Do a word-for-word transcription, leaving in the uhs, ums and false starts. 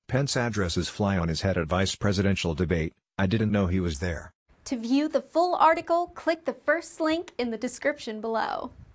Pence addresses fly on his head at vice presidential debate. I didn't know he was there. To view the full article, click the first link in the description below.